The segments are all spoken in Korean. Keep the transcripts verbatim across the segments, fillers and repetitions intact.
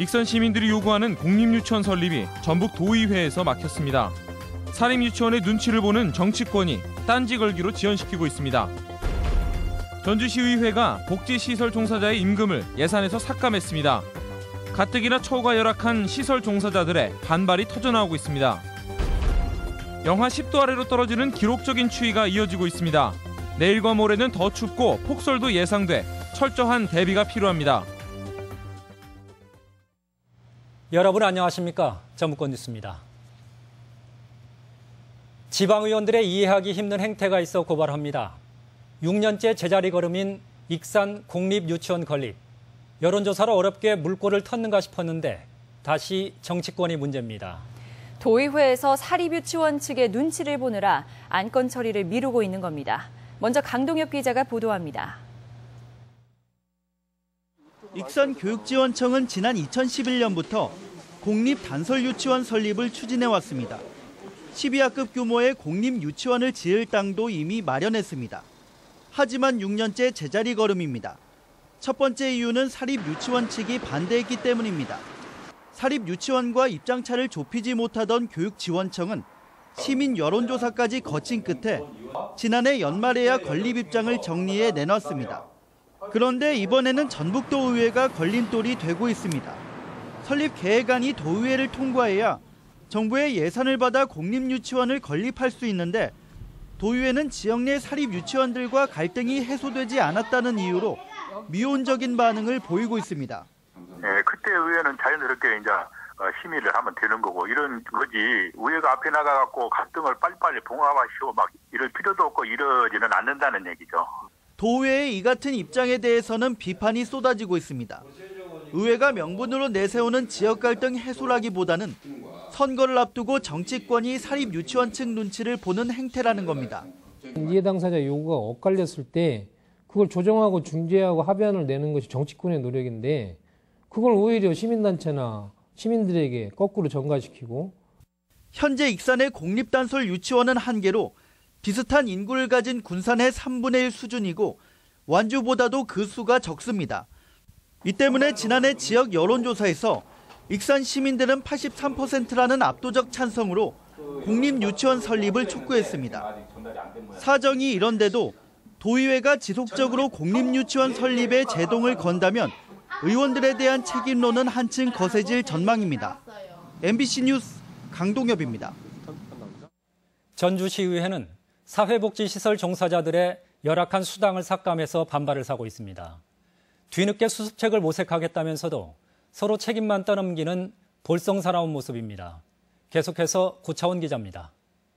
익산 시민들이 요구하는 공립유치원 설립이 전북 도의회에서 막혔습니다. 사립유치원의 눈치를 보는 정치권이 딴지 걸기로 지연시키고 있습니다. 전주시의회가 복지시설 종사자의 임금을 예산에서 삭감했습니다. 가뜩이나 처우가 열악한 시설 종사자들의 반발이 터져나오고 있습니다. 영하 십 도 아래로 떨어지는 기록적인 추위가 이어지고 있습니다. 내일과 모레는 더 춥고 폭설도 예상돼 철저한 대비가 필요합니다. 여러분 안녕하십니까? 전북권 뉴스입니다. 지방의원들의 이해하기 힘든 행태가 있어 고발합니다. 육 년째 제자리 걸음인 익산 공립유치원 건립. 여론조사로 어렵게 물꼬를 텄는가 싶었는데 다시 정치권이 문제입니다. 도의회에서 사립유치원 측의 눈치를 보느라 안건 처리를 미루고 있는 겁니다. 먼저 강동엽 기자가 보도합니다. 익산교육지원청은 지난 이천십일 년부터 공립단설유치원 설립을 추진해왔습니다. 십이 학급 규모의 공립유치원을 지을 땅도 이미 마련했습니다. 하지만 육 년째 제자리 걸음입니다. 첫 번째 이유는 사립유치원 측이 반대했기 때문입니다. 사립유치원과 입장차를 좁히지 못하던 교육지원청은 시민 여론조사까지 거친 끝에 지난해 연말에야 건립 입장을 정리해 내놨습니다. 그런데 이번에는 전북도의회가 걸림돌이 되고 있습니다. 설립 계획안이 도의회를 통과해야 정부의 예산을 받아 공립유치원을 건립할 수 있는데 도의회는 지역 내 사립유치원들과 갈등이 해소되지 않았다는 이유로 미온적인 반응을 보이고 있습니다. 네, 그때 의회는 자연스럽게 이제 심의를 하면 되는 거고 이런 거지 의회가 앞에 나가갖고 갈등을 빨리빨리 봉합하시고 막 이럴 필요도 없고 이러지는 않는다는 얘기죠. 도의회의 이 같은 입장에 대해서는 비판이 쏟아지고 있습니다. 의회가 명분으로 내세우는 지역 갈등 해소라기보다는 선거를 앞두고 정치권이 사립유치원 측 눈치를 보는 행태라는 겁니다. 이해 당사자 요구가 엇갈렸을 때 그걸 조정하고 중재하고 합의안을 내는 것이 정치권의 노력인데 그걸 오히려 시민단체나 시민들에게 거꾸로 전가시키고. 현재 익산의 공립단설 유치원은 한 개로 비슷한 인구를 가진 군산의 삼분의 일 수준이고 완주보다도 그 수가 적습니다. 이 때문에 지난해 지역 여론조사에서 익산 시민들은 팔십삼 퍼센트라는 압도적 찬성으로 공립유치원 설립을 촉구했습니다. 사정이 이런데도 도의회가 지속적으로 공립유치원 설립에 제동을 건다면 의원들에 대한 책임론은 한층 거세질 전망입니다. 엠비씨 뉴스 강동엽입니다. 전주시의회는 사회복지시설 종사자들의 열악한 수당을 삭감해서 반발을 사고 있습니다. 뒤늦게 수습책을 모색하겠다면서도 서로 책임만 떠넘기는 볼썽사나운 모습입니다. 계속해서 고차원 기자입니다.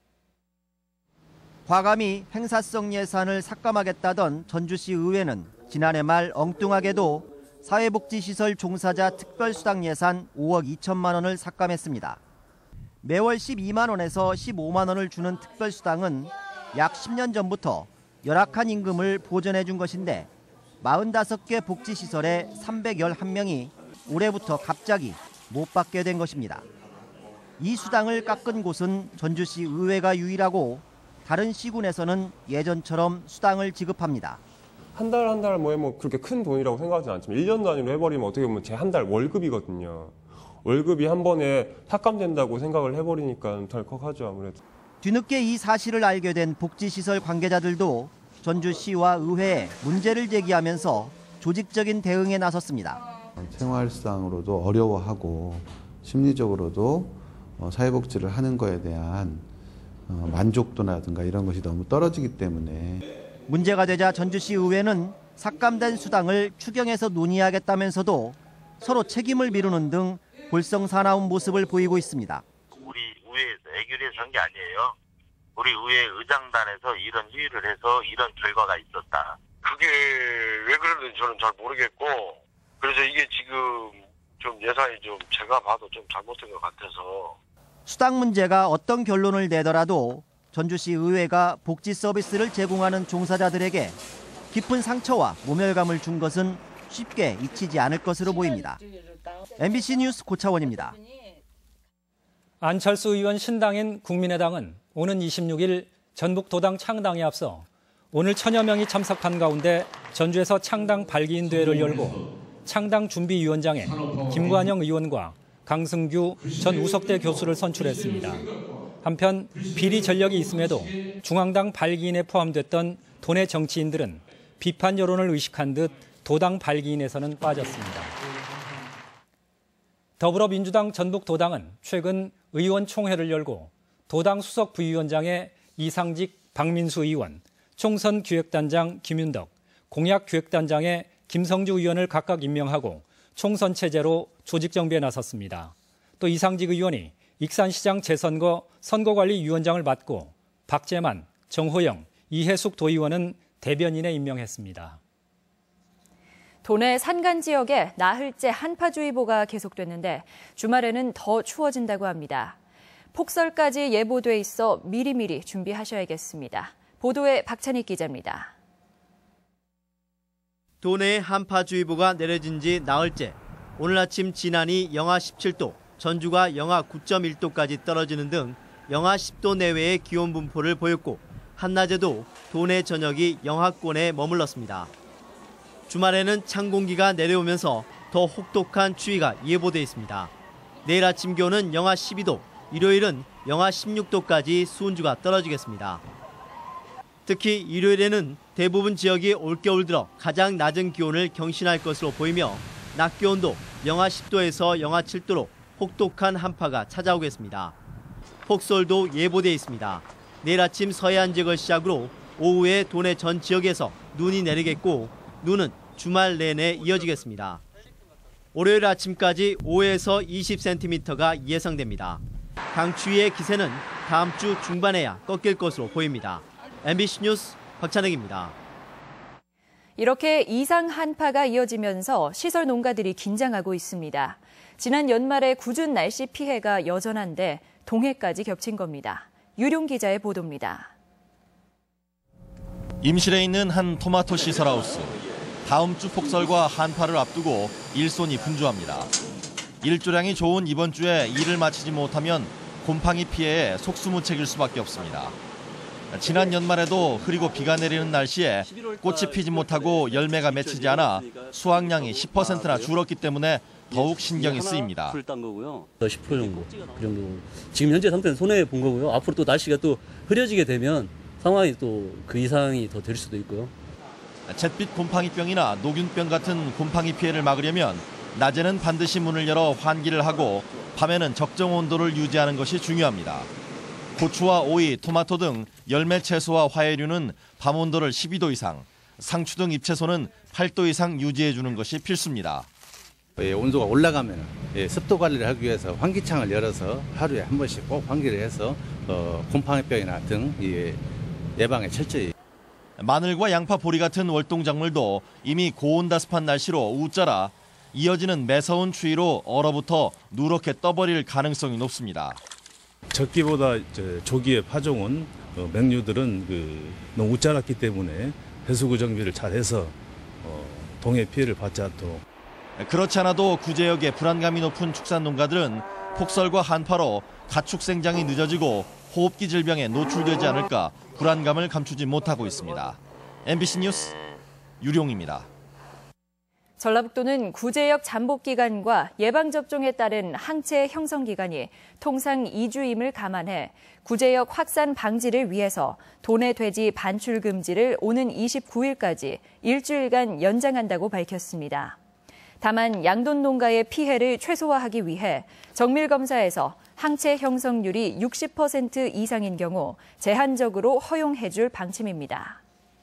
과감히 행사성 예산을 삭감하겠다던 전주시 의회는 지난해 말 엉뚱하게도 사회복지시설 종사자 특별수당 예산 오억 이천만 원을 삭감했습니다. 매월 십이만 원에서 십오만 원을 주는 특별수당은 약 십 년 전부터 열악한 임금을 보전해 준 것인데 사십오 개 복지시설에 삼백십일 명이 올해부터 갑자기 못 받게 된 것입니다. 이 수당을 깎은 곳은 전주시 의회가 유일하고 다른 시군에서는 예전처럼 수당을 지급합니다. 한 달 한 달 뭐에 뭐 그렇게 큰 돈이라고 생각하지는 않지만 일 년 단위로 해버리면 어떻게 보면 제 한 달 월급이거든요. 월급이 한 번에 삭감된다고 생각을 해버리니까 덜컥하죠 아무래도. 뒤늦게 이 사실을 알게 된 복지시설 관계자들도 전주시와 의회에 문제를 제기하면서 조직적인 대응에 나섰습니다. 생활상으로도 어려워하고 심리적으로도 사회복지를 하는 거에 대한 만족도라든가 이런 것이 너무 떨어지기 때문에. 문제가 되자 전주시 의회는 삭감된 수당을 추경해서 논의하겠다면서도 서로 책임을 미루는 등 볼썽사나운 모습을 보이고 있습니다. 우리 의회에서 애결해서 한 게 아니에요. 우리 의회 의장단에서 이런 회의를 해서 이런 결과가 있었다. 그게 왜 그런지 저는 잘 모르겠고 그래서 이게 지금 좀 예산이 좀 제가 봐도 좀 잘못된 것 같아서. 수당 문제가 어떤 결론을 내더라도 전주시 의회가 복지 서비스를 제공하는 종사자들에게 깊은 상처와 모멸감을 준 것은 쉽게 잊히지 않을 것으로 보입니다. 엠비씨 뉴스 고차원입니다. 안철수 의원 신당인 국민의당은 오는 이십육 일 전북도당 창당에 앞서 오늘 천여 명이 참석한 가운데 전주에서 창당 발기인 대회를 열고 창당준비위원장에 김관영 의원과 강승규 전 우석대 교수를 선출했습니다. 한편 비리 전력이 있음에도 중앙당 발기인에 포함됐던 도내 정치인들은 비판 여론을 의식한 듯 도당 발기인에서는 빠졌습니다. 더불어민주당 전북도당은 최근 의원총회를 열고 도당 수석 부위원장에 이상직 박민수 의원, 총선기획단장 김윤덕, 공약기획단장에 김성주 의원을 각각 임명하고 총선 체제로 조직정비에 나섰습니다. 또 이상직 의원이 익산시장 재선거 선거관리위원장을 맡고 박재만, 정호영, 이해숙 도의원은 대변인에 임명했습니다. 도내 산간 지역에 나흘째 한파주의보가 계속됐는데 주말에는 더 추워진다고 합니다. 폭설까지 예보돼 있어 미리미리 준비하셔야겠습니다. 보도에 박찬익 기자입니다. 도내에 한파주의보가 내려진 지 나흘째. 오늘 아침 진안이 영하 십칠 도, 전주가 영하 구 점 일 도까지 떨어지는 등 영하 십 도 내외의 기온 분포를 보였고 한낮에도 도내 전역이 영하권에 머물렀습니다. 주말에는 찬 공기가 내려오면서 더 혹독한 추위가 예보돼 있습니다. 내일 아침 기온은 영하 십이 도, 일요일은 영하 십육 도까지 수온주가 떨어지겠습니다. 특히 일요일에는 대부분 지역이 올겨울 들어 가장 낮은 기온을 경신할 것으로 보이며 낮 기온도 영하 십 도에서 영하 칠 도로 혹독한 한파가 찾아오겠습니다. 폭설도 예보돼 있습니다. 내일 아침 서해안 지역을 시작으로 오후에 도내 전 지역에서 눈이 내리겠고 눈은 주말 내내 이어지겠습니다. 월요일 아침까지 오에서 이십 센티미터가 예상됩니다. 강추위의 기세는 다음 주 중반에야 꺾일 것으로 보입니다. 엠비씨 뉴스 박찬혁입니다. 이렇게 이상 한파가 이어지면서 시설 농가들이 긴장하고 있습니다. 지난 연말에 궂은 날씨 피해가 여전한데 동해까지 겹친 겁니다. 유룡 기자의 보도입니다. 임실에 있는 한 토마토 시설하우스. 다음 주 폭설과 한파를 앞두고 일손이 분주합니다. 일조량이 좋은 이번 주에 일을 마치지 못하면 곰팡이 피해에 속수무책일 수밖에 없습니다. 지난 연말에도 흐리고 비가 내리는 날씨에 꽃이 피지 못하고 열매가 맺히지 않아 수확량이 십 퍼센트나 줄었기 때문에 더욱 신경이 쓰입니다. 십 퍼센트 정도, 그 정도. 지금 현재 상태는 손해 본 거고요. 앞으로 또 날씨가 또 흐려지게 되면 상황이 또 그 이상이 더 될 수도 있고요. 잿빛 곰팡이병이나 녹균병 같은 곰팡이 피해를 막으려면 낮에는 반드시 문을 열어 환기를 하고 밤에는 적정 온도를 유지하는 것이 중요합니다. 고추와 오이, 토마토 등 열매 채소와 화해류는 밤 온도를 십이 도 이상, 상추 등 잎채소는 팔 도 이상 유지해주는 것이 필수입니다. 온도가 올라가면 습도 관리를 하기 위해서 환기창을 열어서 하루에 한 번씩 꼭 환기를 해서 곰팡이병이나 등 예방에 철저히. 마늘과 양파, 보리 같은 월동작물도 이미 고온다습한 날씨로 웃자라 이어지는 매서운 추위로 얼어붙어 누렇게 떠버릴 가능성이 높습니다. 적기보다 조기에 파종은 맹류들은 그 너무 웃자랐기 때문에 배수구 정비를 잘해서 동해 피해를 받지 않도록. 그렇지 않아도 구제역의 불안감이 높은 축산 농가들은 폭설과 한파로 가축 생장이 늦어지고 호흡기 질병에 노출되지 않을까 불안감을 감추지 못하고 있습니다. 엠비씨 뉴스 유룡입니다. 전라북도는 구제역 잠복 기간과 예방접종에 따른 항체 형성 기간이 통상 이 주임을 감안해 구제역 확산 방지를 위해서 도내 돼지 반출 금지를 오는 이십구 일까지 일주일간 연장한다고 밝혔습니다. 다만 양돈 농가의 피해를 최소화하기 위해 정밀 검사에서 항체 형성률이 육십 퍼센트 이상인 경우 제한적으로 허용해줄 방침입니다.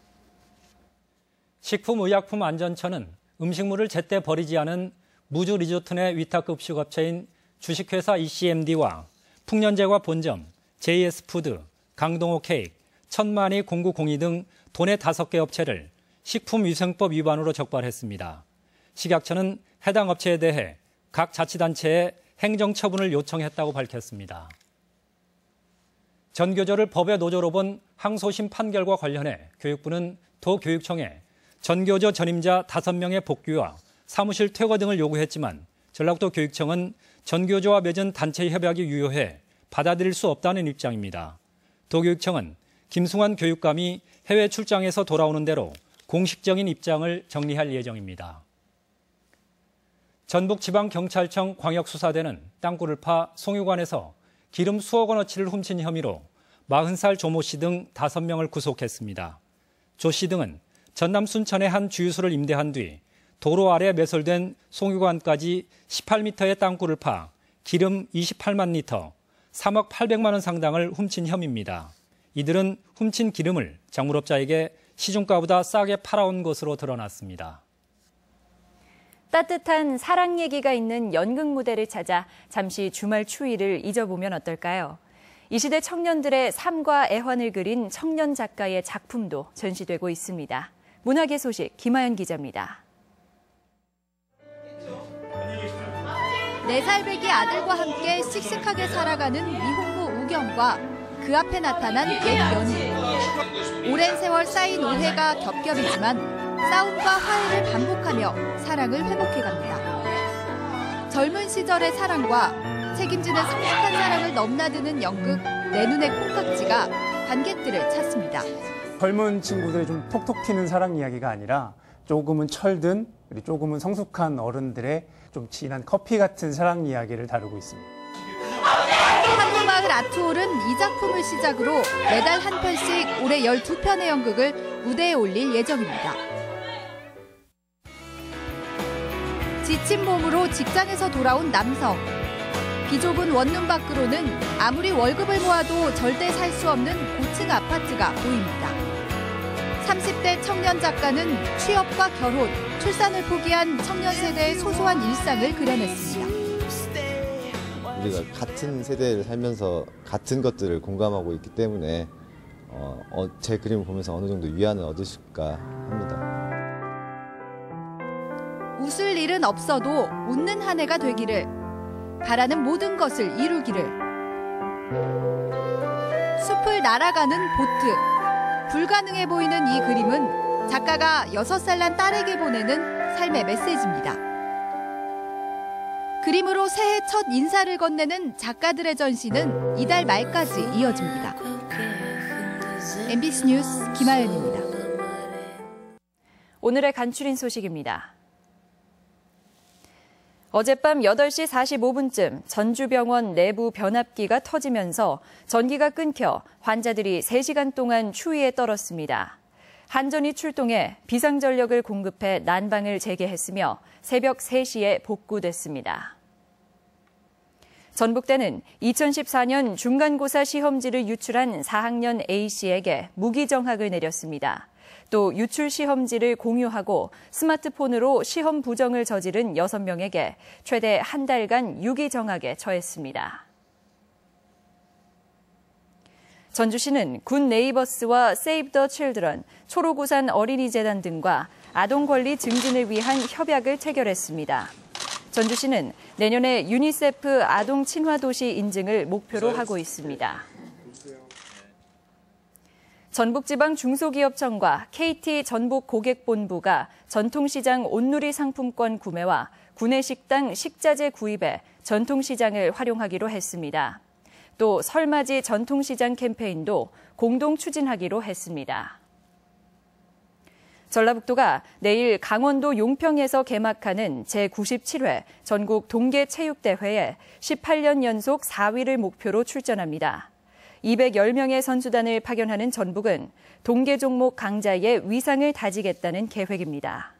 식품의약품안전처는 음식물을 제때 버리지 않은 무주 리조트 내 위탁급 식업체인 주식회사 이씨엠디와 풍년제과 본점, 제이에스푸드, 강동호 케이크, 천만이 공구공이 등 도내 다섯 개 업체를 식품위생법 위반으로 적발했습니다. 식약처는 해당 업체에 대해 각 자치단체에 행정처분을 요청했다고 밝혔습니다. 전교조를 법의 노조로 본 항소심 판결과 관련해 교육부는 도교육청에 전교조 전임자 다섯 명의 복귀와 사무실 퇴거 등을 요구했지만 전라북도 교육청은 전교조와 맺은 단체 협약이 유효해 받아들일 수 없다는 입장입니다. 도교육청은 김승환 교육감이 해외 출장에서 돌아오는 대로 공식적인 입장을 정리할 예정입니다. 전북지방경찰청 광역수사대는 땅굴을 파 송유관에서 기름 수억 원어치를 훔친 혐의로 마흔 살 조모 씨 등 다섯 명을 구속했습니다. 조 씨 등은 전남 순천의 한 주유소를 임대한 뒤 도로 아래 매설된 송유관까지 십팔 미터의 땅굴을 파 기름 이십팔만 리터, 삼억 팔백만 원 상당을 훔친 혐의입니다. 이들은 훔친 기름을 작물업자에게 시중가보다 싸게 팔아온 것으로 드러났습니다. 따뜻한 사랑 얘기가 있는 연극 무대를 찾아 잠시 주말 추위를 잊어보면 어떨까요? 이 시대 청년들의 삶과 애환을 그린 청년 작가의 작품도 전시되고 있습니다. 문화계 소식 김하연 기자입니다. 네 살 배기 아들과 함께 씩씩하게 살아가는 미혼모 우경과 그 앞에 나타난 옛 연인. 오랜 세월 쌓인 오해가 겹겹이지만 싸움과 화해를 반복하며 사랑을 회복해갑니다. 젊은 시절의 사랑과 책임지는 성숙한 사랑을 넘나드는 연극 내 눈의 콩깍지가 관객들을 찾습니다. 젊은 친구들의 좀 톡톡 튀는 사랑 이야기가 아니라 조금은 철든 그리고 조금은 성숙한 어른들의 좀 진한 커피 같은 사랑 이야기를 다루고 있습니다. 한국마을 아트홀은 이 작품을 시작으로 매달 한 편씩 올해 열두 편의 연극을 무대에 올릴 예정입니다. 지친 몸으로 직장에서 돌아온 남성. 비좁은 원룸 밖으로는 아무리 월급을 모아도 절대 살 수 없는 고층 아파트가 보입니다. 삼십 대 청년 작가는 취업과 결혼, 출산을 포기한 청년 세대의 소소한 일상을 그려냈습니다. 우리가 같은 세대를 살면서 같은 것들을 공감하고 있기 때문에 어, 어, 제 그림을 보면서 어느 정도 위안을 얻으실까 합니다. 웃을 일은 없어도 웃는 한 해가 되기를, 바라는 모든 것을 이루기를. 숲을 날아가는 보트. 불가능해 보이는 이 그림은 작가가 여섯 살 난 딸에게 보내는 삶의 메시지입니다. 그림으로 새해 첫 인사를 건네는 작가들의 전시는 이달 말까지 이어집니다. 엠비씨 뉴스 김하연입니다. 오늘의 간추린 소식입니다. 어젯밤 여덟 시 사십오 분쯤 전주병원 내부 변압기가 터지면서 전기가 끊겨 환자들이 세 시간 동안 추위에 떨었습니다. 한전이 출동해 비상전력을 공급해 난방을 재개했으며 새벽 세 시에 복구됐습니다. 전북대는 이천십사 년 중간고사 시험지를 유출한 사 학년 A씨에게 무기정학을 내렸습니다. 또 유출 시험지를 공유하고 스마트폰으로 시험 부정을 저지른 여섯 명에게 최대 한 달간 유기정학에 처했습니다. 전주시는 군 네이버스와 세이브 더 칠드런, 초록우산 어린이재단 등과 아동 권리 증진을 위한 협약을 체결했습니다. 전주시는 내년에 유니세프 아동 친화도시 인증을 목표로 하고 있습니다. 전북지방 중소기업청과 케이티 전북고객본부가 전통시장 온누리 상품권 구매와 구내식당 식자재 구입에 전통시장을 활용하기로 했습니다. 또 설맞이 전통시장 캠페인도 공동 추진하기로 했습니다. 전라북도가 내일 강원도 용평에서 개막하는 제구십칠 회 전국 동계체육대회에 십팔 년 연속 사 위를 목표로 출전합니다. 이백십 명의 선수단을 파견하는 전북은 동계 종목 강자의 위상을 다지겠다는 계획입니다.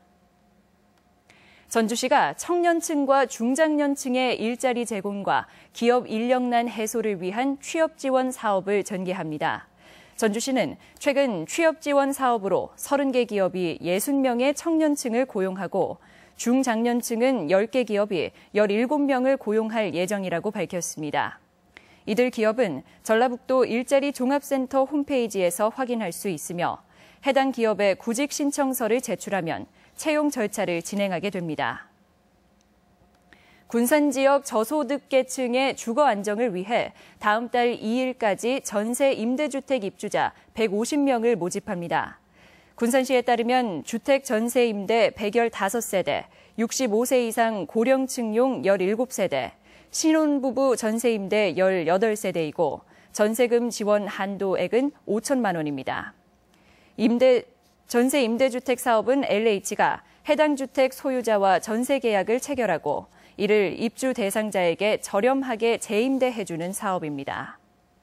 전주시가 청년층과 중장년층의 일자리 제공과 기업 인력난 해소를 위한 취업 지원 사업을 전개합니다. 전주시는 최근 취업 지원 사업으로 서른 개 기업이 육십 명의 청년층을 고용하고 중장년층은 열 개 기업이 열일곱 명을 고용할 예정이라고 밝혔습니다. 이들 기업은 전라북도 일자리 종합센터 홈페이지에서 확인할 수 있으며 해당 기업에 구직 신청서를 제출하면 채용 절차를 진행하게 됩니다. 군산 지역 저소득계층의 주거 안정을 위해 다음 달 이 일까지 전세 임대주택 입주자 백오십 명을 모집합니다. 군산시에 따르면 주택 전세 임대 백십오 세대, 육십오 세 이상 고령층용 열일곱 세대, 신혼부부 전세임대 열여덟 세대이고 전세금 지원 한도액은 오천만 원입니다. 임대, 전세 임대주택 사업은 엘에이치가 해당 주택 소유자와 전세 계약을 체결하고 이를 입주 대상자에게 저렴하게 재임대해주는 사업입니다.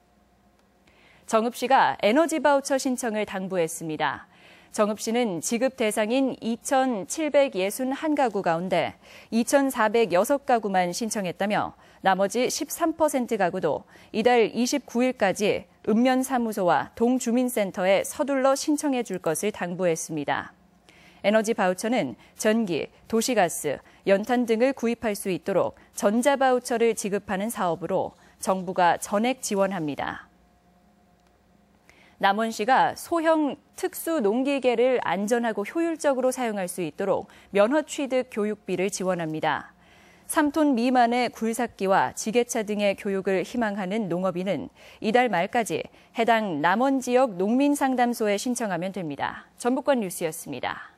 정읍 씨가 에너지 바우처 신청을 당부했습니다. 정읍 씨는 지급 대상인 이천칠백육십일 가구 가운데 이천사백육 가구만 신청했다며 나머지 십삼 퍼센트 가구도 이달 이십구 일까지 읍면사무소와 동주민센터에 서둘러 신청해 줄 것을 당부했습니다. 에너지 바우처는 전기, 도시가스, 연탄 등을 구입할 수 있도록 전자바우처를 지급하는 사업으로 정부가 전액 지원합니다. 남원시가 소형 특수 농기계를 안전하고 효율적으로 사용할 수 있도록 면허 취득 교육비를 지원합니다. 삼 톤 미만의 굴삭기와 지게차 등의 교육을 희망하는 농업인은 이달 말까지 해당 남원 지역 농민상담소에 신청하면 됩니다. 전북권 뉴스였습니다.